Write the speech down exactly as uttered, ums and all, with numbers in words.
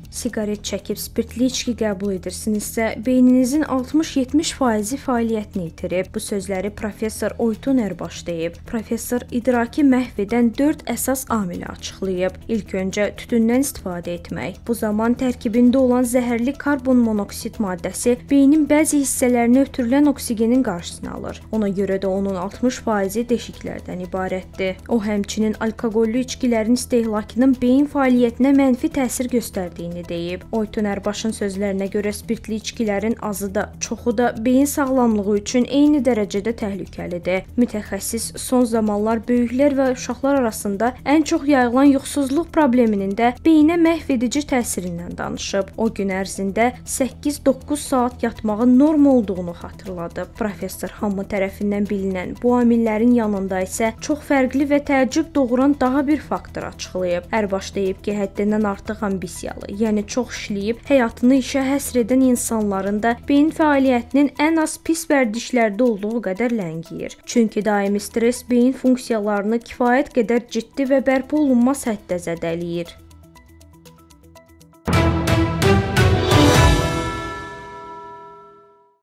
Siqaret çəkib spirtli içki qəbul edirsinizsə, beyninizin altmış-yetmiş faizi fəaliyyətini itirib. Bu sözləri professor Oytun Erbaş deyib. Professor idraki məhv edən dörd əsas amili açıqlayıb. İlk öncə tütündən istifadə etmək. Bu zaman tərkibində olan zəhərli karbon monoksid maddəsi beynin bəzi hissələrinə ötürülən oksigenin qarşısını alır. Ona görə də onun altmış faizi deşiklərdən ibarətdir. O həmçinin alkoqollü içkilərin istehlakının beyin fəaliyyətinə mənfi təsir göstərdiyini deyib. Oytun Erbaşın sözlərinə görə spirtli içkilərin azı da, çoxu da beyin sağlamlığı üçün eyni dərəcədə təhlükəlidir. Mütəxəssis son zamanlar böyüklər və uşaqlar arasında ən çox yayılan yuxusuzluq probleminin də beyinə məhv edici təsirindən danışıb. O gün ərzində səkkiz doqquz saat yatmağın norm olduğunu xatırladıb. Professor hamı tərəfindən bilinən bu amillərin yanında isə çox fərqli və təəccüb doğuran daha bir faktor açıqlayıb. Erbaş deyib ki, həddindən artıq ambisiyalı, yəni çox işləyib həyatını işə həsr edən insanların da beyin fəaliyyətinin ən az pis vərdişlərdə olduğu qədər ləngiyir. Çünki daimi stress beyin funksiyalarını kifayət qədər ciddi və bərpa olunmaz həddə zədələyir.